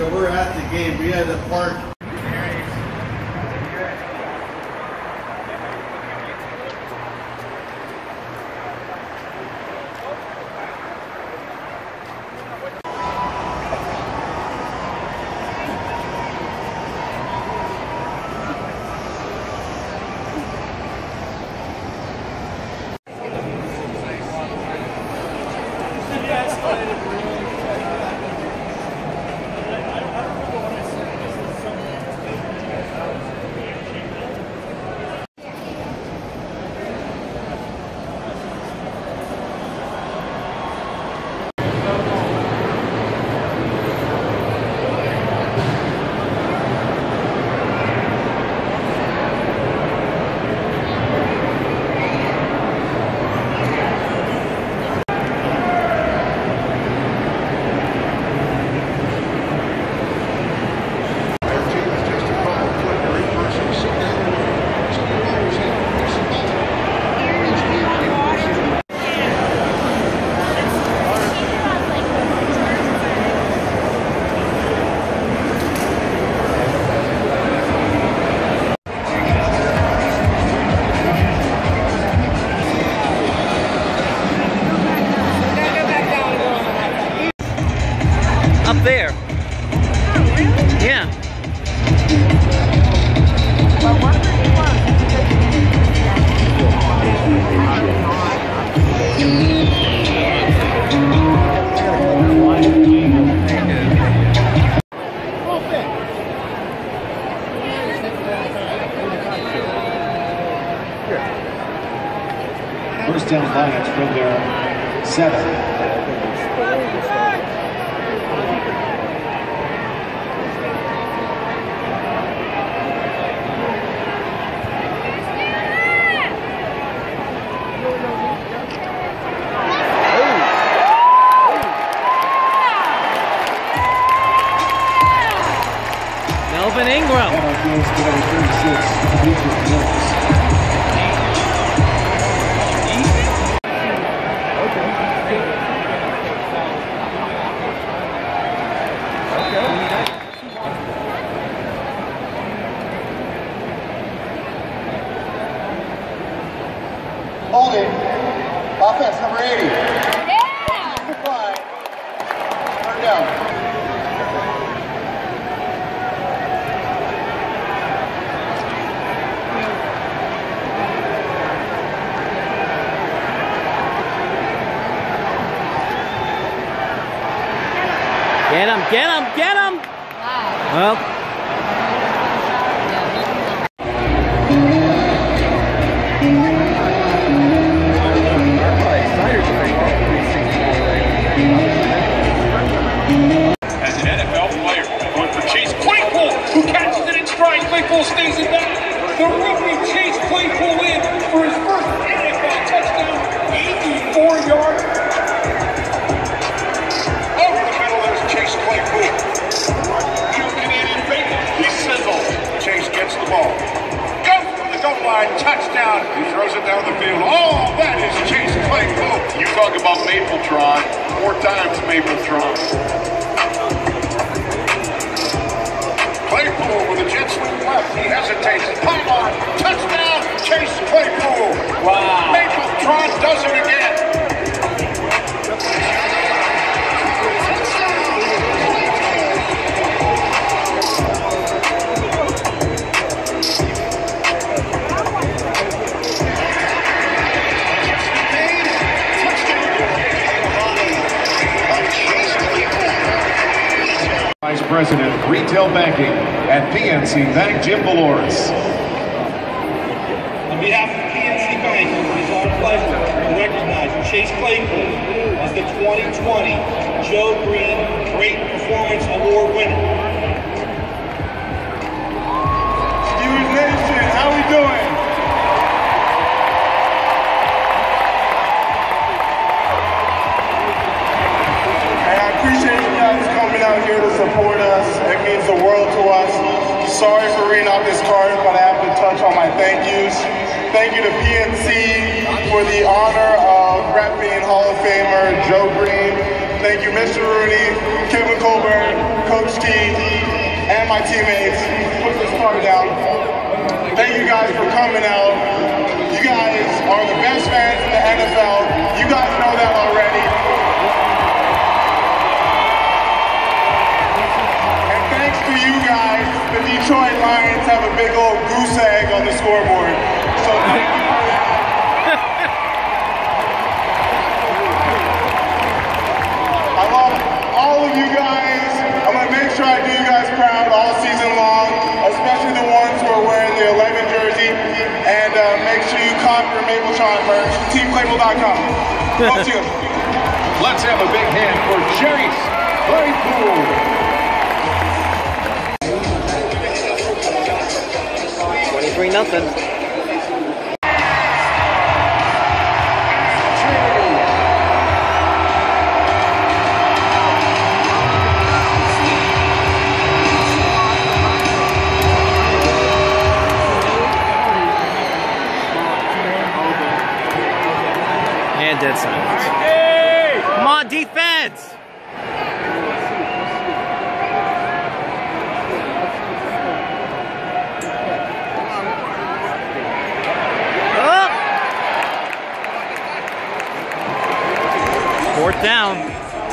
we're at the game. We had to park. Up there. Oh, really? Yeah. Well, what was it was? First down Lions from their 7. Melvin Ingram. Holding. Offense number 80. Yeah! Goodbye. Turn down. Get him, get him, get him! Well. As an NFL player, going for Chase Claypool, who catches it in stride. Claypool stays in that. The rookie Chase Claypool in for his first NFL touchdown, 84 yards. Over the middle, there's Chase Claypool. New Canadian bacon. He sizzles. Chase gets the ball. Goes for the goal line. Touchdown. He throws it down the field. Oh, that is Chase Claypool. You talk about Mapletron. 4 times Mapletron. Claypool with a jet sweep left. He hesitates. Pylon. Touchdown. Chase Claypool. Wow. Mapletron does it again. Vice President of Retail Banking at PNC Bank, Jim Valores. On behalf of PNC Bank, it is our pleasure to recognize Chase Claypool as the 2020 Joe Green Great Performance Award winner. Steelers Nation, how we doing? And I appreciate you guys coming out here to support us. It means the world to us. Sorry for reading off this card, but I have to touch on my thank yous. Thank you to PNC for the honor of repping Hall of Famer Joe Green. Thank you, Mr. Rooney, Kevin Colbert, Coach T, and my teammates. Put this part down. Thank you guys for coming out. You guys are the best fans in the NFL. You guys know that already. And thanks to you guys, the Detroit Lions have a big old goose egg on the scoreboard. So thank you for that. I love all of you guys. I'm going to make sure I do you guys proud all season long, especially the ones who are wearing the 11 jersey. And make sure you cop your Mapletron merch, teamclaypool.com. Go Steelers. Let's have a big hand for Chase Claypool. 23-0. And dead silence. Come on, defense! Fourth down.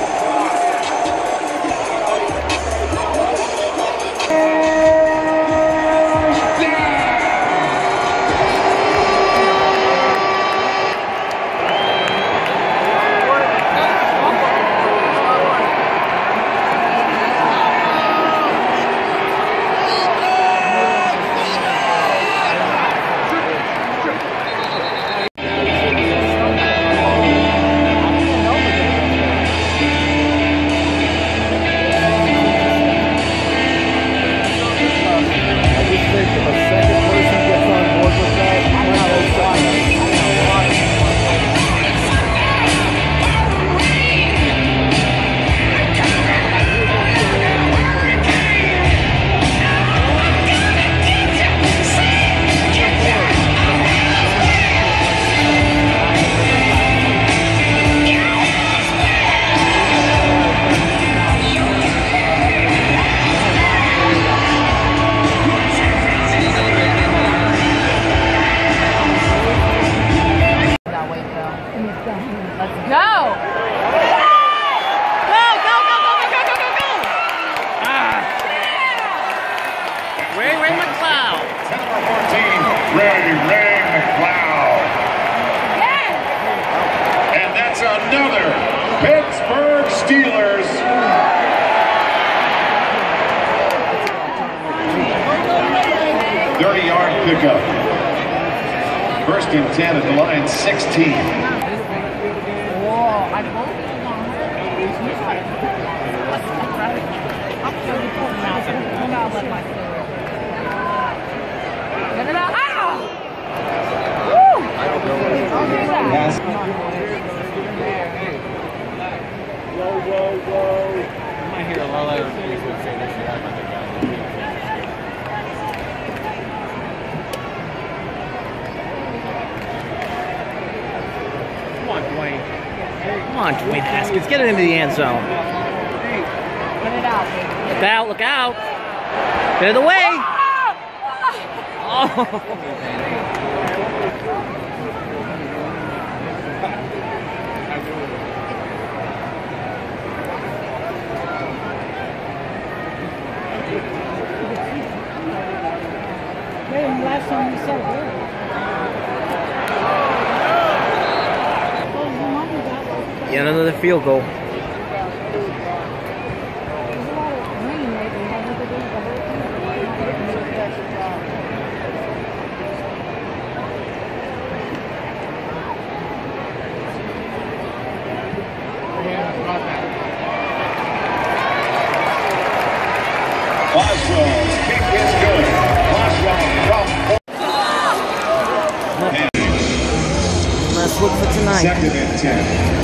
And that's another Pittsburgh Steelers. Yard pickup. First and 10 at the line, 16. Get it out. Ow! I might hear a lot of people say this shit about the guy. Come on, Dwayne. Come on, Dwayne Haskins. Get it into the end zone. Get it out, baby. Look out, look out. Get it away. Oh. Last time you said it. Yeah, another field goal. Boswell's kick is good. Boswell from Let's look for tonight. second and 10.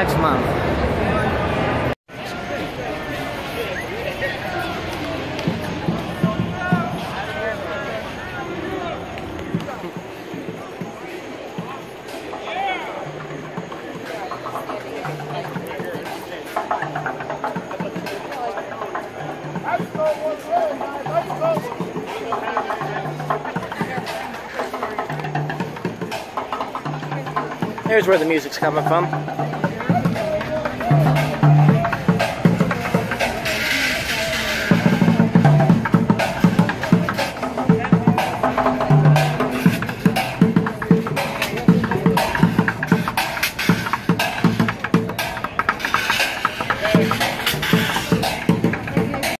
next month. Here's where the music's coming from.